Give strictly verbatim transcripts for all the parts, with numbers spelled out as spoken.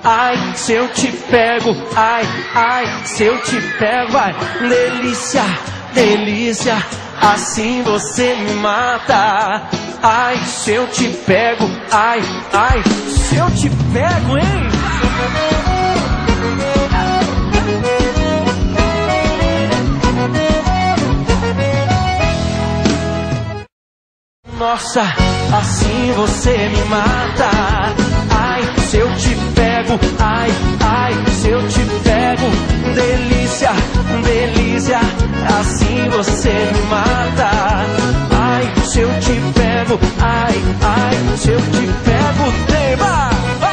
ai, se eu te pego, ai, ai, se eu te pego, vai, delícia, delícia, assim você me mata. Ai, se eu te pego, ai, ai, se eu te pego, hein? Nossa, assim você me mata. Ai, se eu te pego, ai, ai, se eu te pego, delícia, delícia, assim você me mata. Ai, se eu te pego, ai, ai, se eu te pego, tema.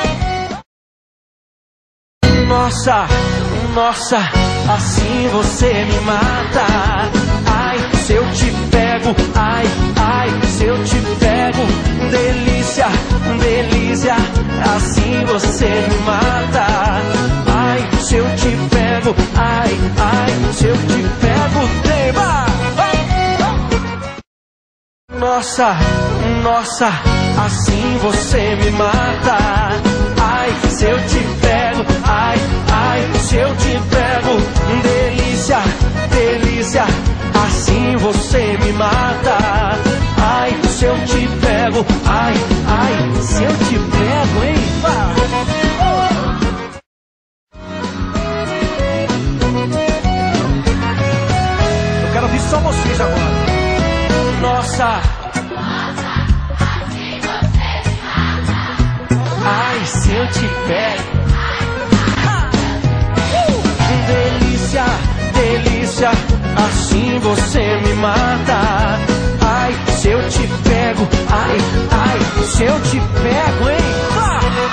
Nossa, nossa, assim você me mata. Ai, se eu te pego, ai, ai, se eu te pego, delícia, delícia, assim você me mata. Ai, se eu te pego, ai, ai, se eu te pego, tema. Nossa, nossa, assim você me mata. Ai, se eu te pego, ai, ai, se eu te pego, delícia, delícia, assim você me mata. Ai, se eu te pego, ai, ai, se eu te pego, hein? Eu quero ouvir só vocês agora. Nossa, assim você me mata. ai, se eu te pego, delícia, delícia, assim você me mata. Ai, se eu te pego, ai, ai, se eu te pego, hein?